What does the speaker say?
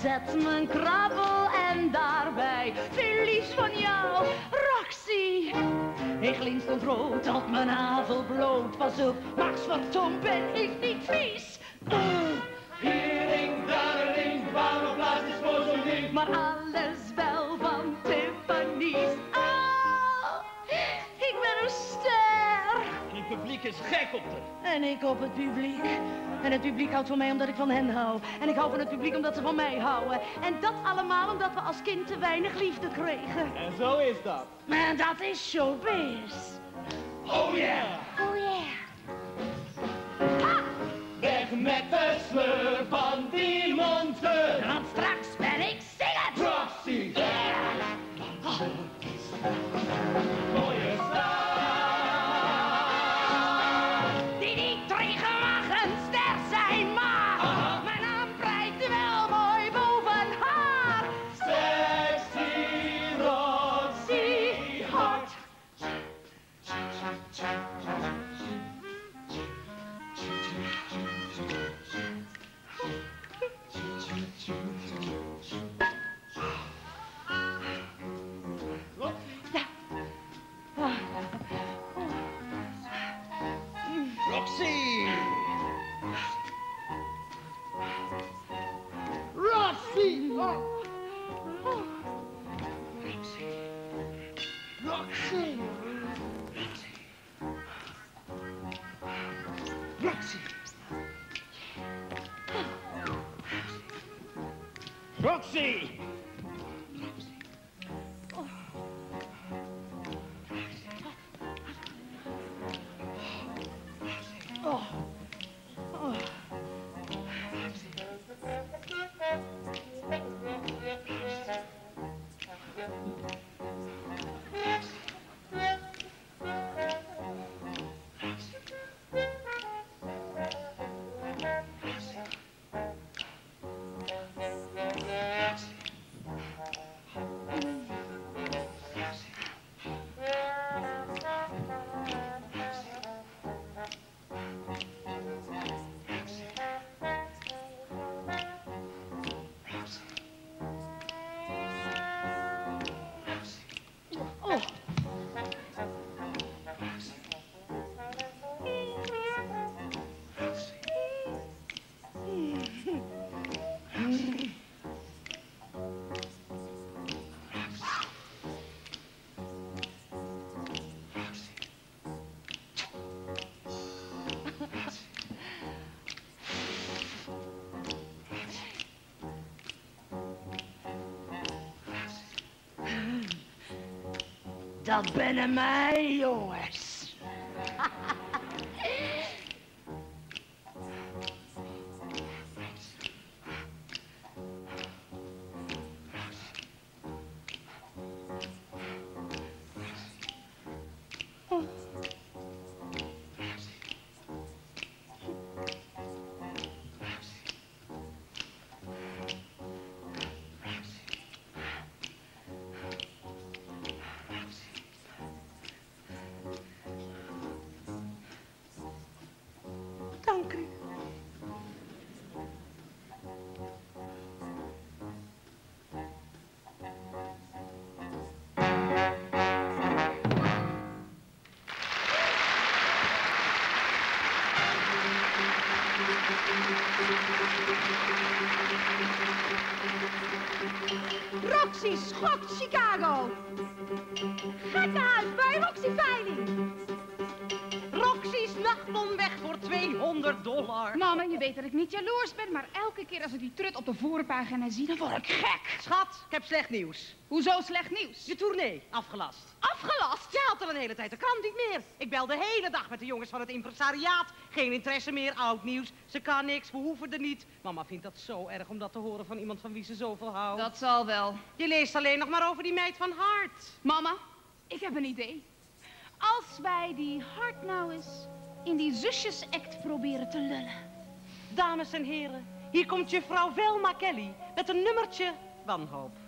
zet mijn krabbel en daarbij veel liefs van jou, Roxy. Ik glinstert rood op mijn navel bloot. Pas op, Max Vertom ben ik niet vies. Hier ring, daar een ring, waarom blaast is voor zo'n ding? Maar alles wel van Tiffany's. Oh, ik ben een ster. En het publiek is gek op haar. En ik op het publiek. En het publiek houdt van mij omdat ik van hen hou. En ik hou van het publiek omdat ze van mij houden. En dat allemaal omdat we als kind te weinig liefde kregen. En zo is dat. Maar dat is showbiz. Oh yeah! Oh yeah. Weg met de sleur van die monster. Want straks ben ik zingend. Roxy! Yeah. Mooie star. Die niet tegen mag een ster zijn, maar mijn naam prijkt wel mooi boven haar. Sexy Roxy Hot. Roxy! Roxy! Roxy! Roxy! Roxy! Dat ben mij, jongens. Dank u. Roxy schokt Chicago. Gekkenhuis bij Roxy Veiling. Roxy's nachtbon weg voor $200. Mama, je weet dat ik niet jaloers ben, maar elke keer als ik die trut op de voorpagina zie, dan word ik gek. Schat, ik heb slecht nieuws. Hoezo slecht nieuws? Je tournee, afgelast. Afgelast? Je haalt al een hele tijd de krant niet meer. Ik bel de hele dag met de jongens van het impresariaat. Geen interesse meer, oud nieuws. Ze kan niks, we hoeven er niet. Mama vindt dat zo erg om dat te horen van iemand van wie ze zoveel houdt. Dat zal wel. Je leest alleen nog maar over die meid van Hart. Mama, ik heb een idee. Als wij die Hart nou eens in die zusjesact proberen te lullen. Dames en heren, hier komt juffrouw Velma Kelly met een nummertje wanhoop.